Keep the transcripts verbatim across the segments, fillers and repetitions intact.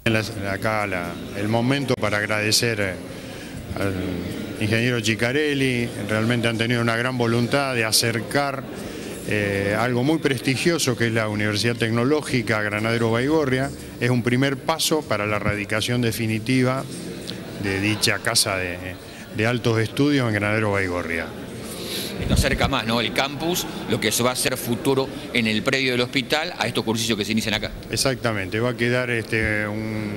Acá la, el momento para agradecer al ingeniero Chicarelli. Realmente han tenido una gran voluntad de acercar eh, algo muy prestigioso que es la Universidad Tecnológica Granadero Baigorria. Es un primer paso para la radicación definitiva de dicha casa de, de altos estudios en Granadero Baigorria. Esto acerca más, ¿no?, el campus, lo que se va a hacer futuro en el predio del hospital, a estos cursillos que se inician acá. Exactamente, va a quedar este, un,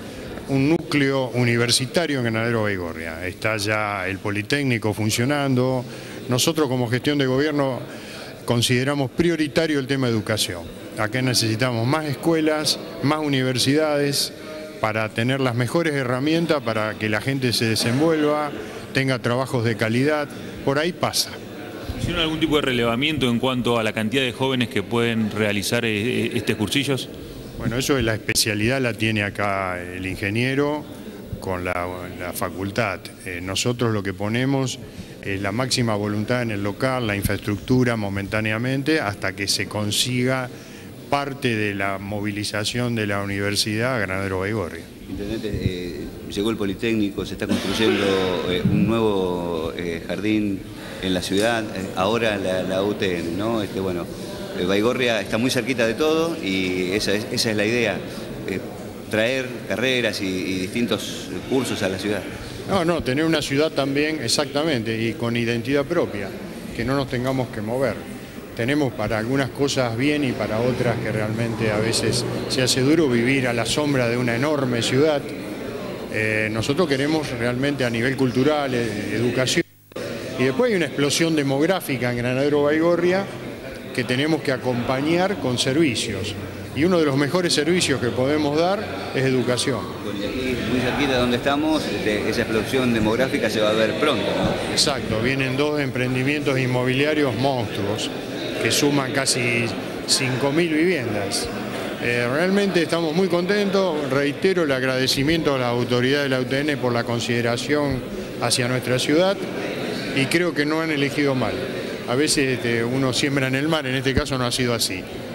un núcleo universitario en Granadero Baigorria. Está ya el Politécnico funcionando. Nosotros como gestión de gobierno consideramos prioritario el tema de educación. Acá necesitamos más escuelas, más universidades, para tener las mejores herramientas para que la gente se desenvuelva, tenga trabajos de calidad. Por ahí pasa. ¿Hicieron algún tipo de relevamiento en cuanto a la cantidad de jóvenes que pueden realizar estos cursillos? Bueno, eso es la especialidad, la tiene acá el ingeniero con la, la facultad. Eh, nosotros lo que ponemos es la máxima voluntad en el local, la infraestructura momentáneamente, hasta que se consiga parte de la movilización de la universidad a Granadero Baigorria. Intendente, eh, llegó el Politécnico, se está construyendo eh, un nuevo eh, jardín en la ciudad, eh, ahora la, la U T N, ¿no? Este, bueno, eh, Baigorria está muy cerquita de todo y esa es, esa es la idea, eh, traer carreras y, y distintos cursos a la ciudad. No, no, tener una ciudad también, exactamente, y con identidad propia, que no nos tengamos que mover. Tenemos para algunas cosas bien y para otras que realmente a veces se hace duro vivir a la sombra de una enorme ciudad. Eh, nosotros queremos realmente a nivel cultural, eh, educación, y después hay una explosión demográfica en Granadero Baigorria que tenemos que acompañar con servicios. Y uno de los mejores servicios que podemos dar es educación. Y aquí, muy cerquita de donde estamos, esa explosión demográfica se va a ver pronto, ¿no? Exacto, vienen dos emprendimientos inmobiliarios monstruos que suman casi cinco mil viviendas. Eh, realmente estamos muy contentos. Reitero el agradecimiento a la autoridad de la U T N por la consideración hacia nuestra ciudad y creo que no han elegido mal. A veces este, uno siembra en el mar, en este caso no ha sido así.